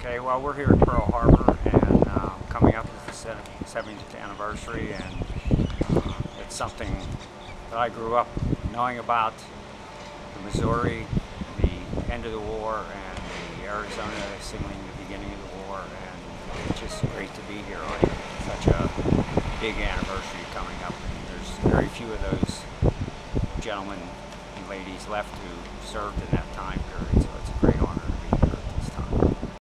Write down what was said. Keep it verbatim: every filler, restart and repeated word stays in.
Okay, well, we're here at Pearl Harbor, and uh, coming up is the seventieth anniversary, and uh, it's something that I grew up knowing about. The Missouri, the end of the war, and the Arizona signaling the beginning of the war, and it's just great to be here on such a big anniversary coming up. There's very few of those gentlemen and ladies left who served in that time period.